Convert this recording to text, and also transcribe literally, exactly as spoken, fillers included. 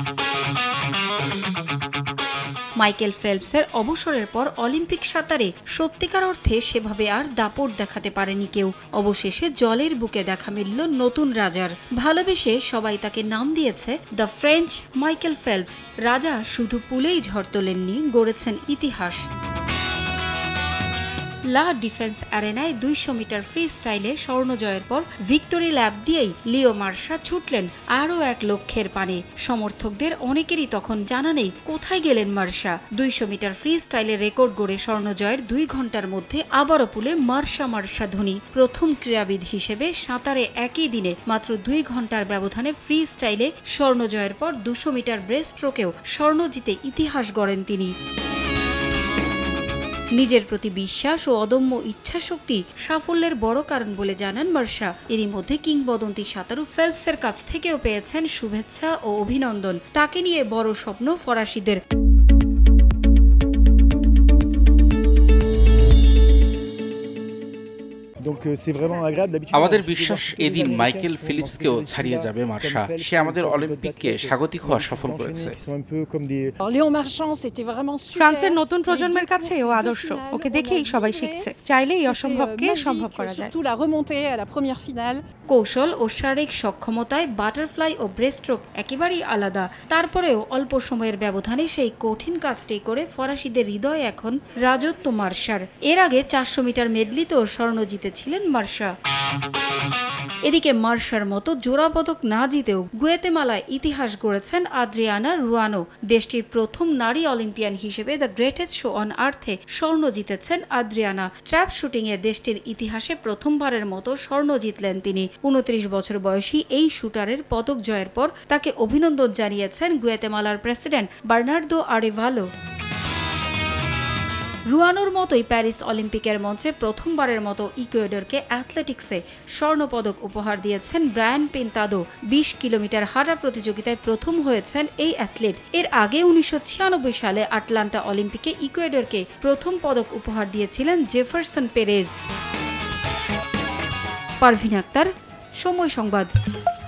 Michael ফেলপসের অবসরের পর Olympic সাঁতারে সত্যিকার অর্থে সেভাবে আর দাপট দেখাতে পারেনি কেউ। অবশেষে জলের বুকে দেখা মিলল নতুন রাজার। ভালোবেসে সবাই তাকে নাম দিয়েছে দ্য ফ্রেঞ্চ মাইকেল ফেলপস। রাজা শুধু পুলেই ঝড় তোলেননি, গড়েছেন ইতিহাস। লা ডিফেন্স অ্যারেনায় দুইশো মিটার ফ্রি স্টাইলে স্বর্ণ জয়ের পর ভিক্টোরি ল্যাপ দিয়েই লিও মার্শা ছুটলেন আরও এক লক্ষ্যের পানে। সমর্থকদের অনেকেরই তখন জানা নেই কোথায় গেলেন মার্শা। দুইশো মিটার ফ্রি স্টাইলে রেকর্ড গড়ে স্বর্ণ জয়ের দুই ঘন্টার মধ্যে আবারও পুলে মার্শা মার্শা ধ্বনি। প্রথম ক্রীড়াবিদ হিসেবে সাঁতারে একই দিনে মাত্র দুই ঘন্টার ব্যবধানে ফ্রি স্টাইলে স্বর্ণ জয়ের পর দুশো মিটার ব্রেস্ট স্ট্রোকেও স্বর্ণ জিতে ইতিহাস গড়েন তিনি। নিজের প্রতি বিশ্বাস ও অদম্য ইচ্ছাশক্তি সাফল্যের বড় কারণ বলে জানান মার্শা। এরই মধ্যে কিংবদন্তি সাঁতারু ফেলপসের কাছ থেকেও পেয়েছেন শুভেচ্ছা ও অভিনন্দন। তাকে নিয়ে বড় স্বপ্ন ফরাসিদের। আমাদের বিশ্বাস এদিন মাইকেল ফেলপসকেও ছাড়িয়ে যাবে মার্শা। সে আমাদের অলিম্পিককে স্বাগতিক হওয়া সফল করেছে। ফ্রান্সের নতুন প্রজন্মের কাছে ও আদর্শ। ওকে দেখেই সবাই শিখছে। চাইলেই অসম্ভবকে সম্ভব করা যায়। কৌশল ও শারীরিক সক্ষমতায় বাটারফ্লাই ও ব্রেস্টস্ট্রোক একেবারেই আলাদা। তারপরেও অল্প সময়ের ব্যবধানে সেই কঠিন কাজটি করে ফরাসিদের হৃদয়ে এখন রাজত্ব মার্শার। এর আগে চারশো মিটার মেডলিতেও স্বর্ণ জিতেছিলেন মার্শা। এদিকে মার্শার মতো জোড়া পদক না জিতেও গুয়েতেমালায় ইতিহাস গড়েছেন আদ্রিয়ানা রুয়ানো। দেশটির প্রথম নারী অলিম্পিয়ান হিসেবে দ্য গ্রেটেস্ট শো অন আর্থে স্বর্ণ জিতেছেন আদ্রিয়ানা। ট্র্যাপ শুটিংয়ে দেশটির ইতিহাসে প্রথমবারের মতো স্বর্ণ জিতলেন তিনি। উনত্রিশ বছর বয়সী এই শুটারের পদক জয়ের পর তাকে অভিনন্দন জানিয়েছেন গুয়েতেমালার প্রেসিডেন্ট বার্নার্দো আরেভালো। রুয়ানোর মতোই প্যারিস অলিম্পিকের মঞ্চে প্রথমবারের মতো ইকুয়েডরকে অ্যাথলেটিক্সে স্বর্ণপদক উপহার দিয়েছেন ব্রায়ান পিন্তাদো। বিশ কিলোমিটার হাঁটা প্রতিযোগিতায় প্রথম হয়েছেন এই অ্যাথলেট। এর আগে উনিশশো ছিয়ানব্বই সালে আটলান্টা অলিম্পিকে ইকুয়েডরকে প্রথম পদক উপহার দিয়েছিলেন জেফারসন পেরেজ। পারভিন আক্তার, সময় সংবাদ।